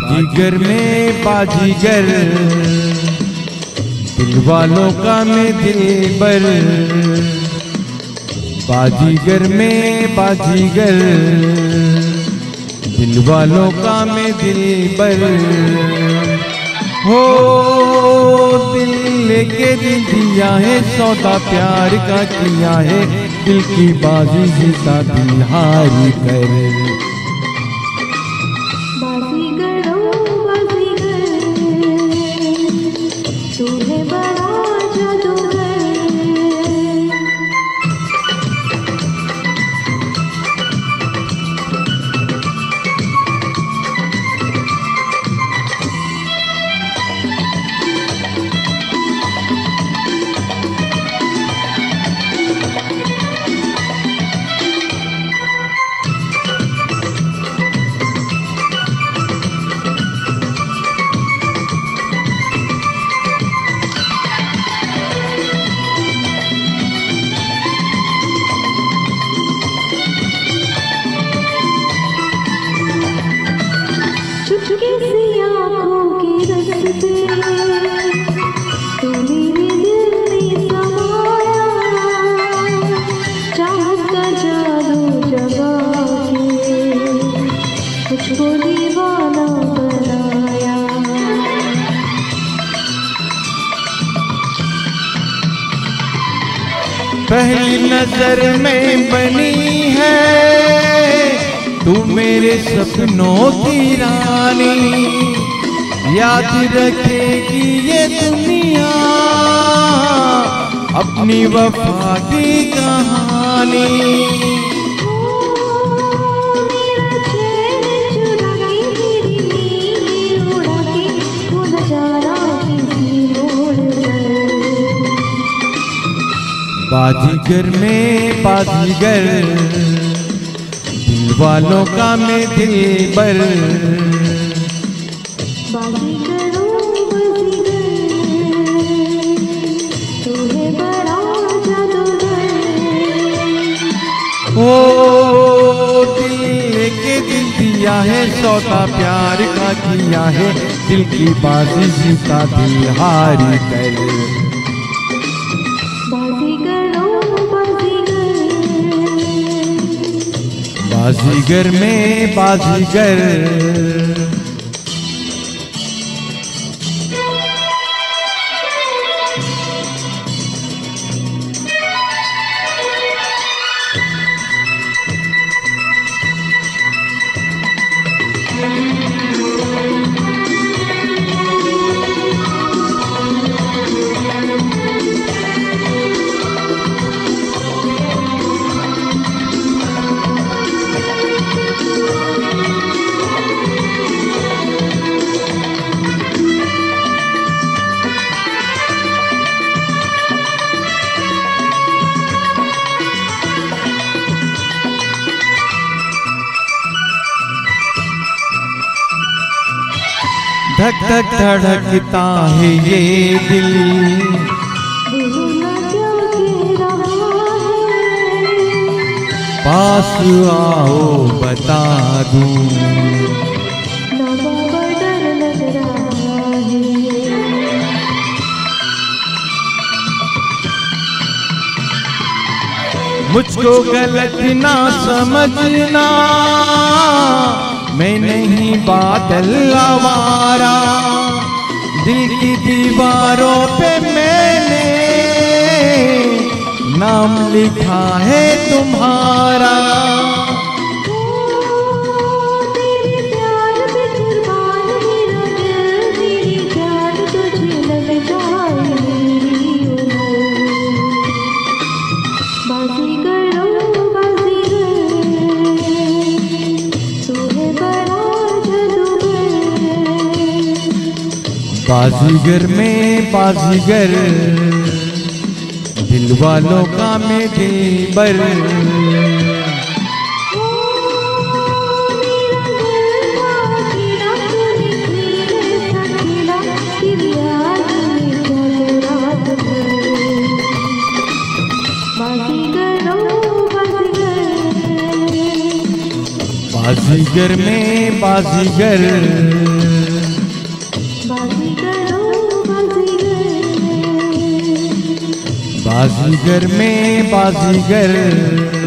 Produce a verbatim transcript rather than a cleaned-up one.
बाजीगर में बाजीगर, दिल वालों का मैं दिलबर। बाजीगर में बाजीगर, दिल वालों का मैं दिलबर। हो दिल लेके दिल दिया है, सौदा प्यार का किया है, दिल की बाजी जीता दिल हारी कर। चुपके से आँखों की रस्ते तू मेरे दिल में समाया, चाहत का जादू जगा के मुझको दीवाना बनाया। पहली नजर में बनी है तू मेरे सपनों की रानी, याद रखेगी ये दुनिया अपनी वफा की कहानी। बाजीगर में बाजीगर, दिल वालों का मैं दिलबर। बाजीगरों बाजीगर, तू है बड़ा जादूगर। ओ दिल लेके दिल दिया है, सौदा प्यार का किया है, दिल की बाजी जीता दिल हारी कर। बाजीगर में बाजीगर, धक धक धड़कता है ये दिल, पास आओ बता दूं। मुझको गलत ना समझना, मैं नहीं बादल आवारा, दिल की दीवारों पे मैंने नाम लिखा है तुम्हारा। बाजीगर में बाजीगर, दिल वालों का मैं दिलबर। बाजीगर में बाजीगर, बाजीगर में बाजीगर